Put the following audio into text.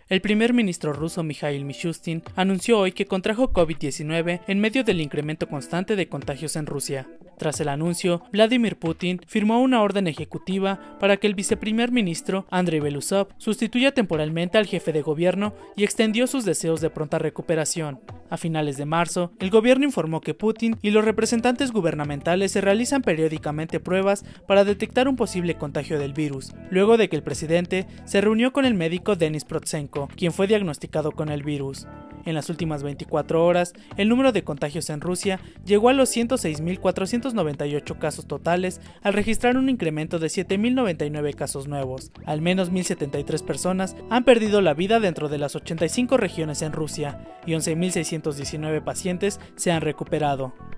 El primer ministro ruso Mikhail Mishustin anunció hoy que contrajo COVID-19 en medio del incremento constante de contagios en Rusia. Tras el anuncio, Vladimir Putin firmó una orden ejecutiva para que el viceprimer ministro Andrei Belousov sustituya temporalmente al jefe de gobierno y extendió sus deseos de pronta recuperación. A finales de marzo, el gobierno informó que Putin y los representantes gubernamentales se realizan periódicamente pruebas para detectar un posible contagio del virus, luego de que el presidente se reunió con el médico Denis Protsenko, quien fue diagnosticado con el virus. En las últimas 24 horas, el número de contagios en Rusia llegó a los 106.498 casos totales, al registrar un incremento de 7.099 casos nuevos. Al menos 1.073 personas han perdido la vida dentro de las 85 regiones en Rusia, y 11.619 pacientes se han recuperado.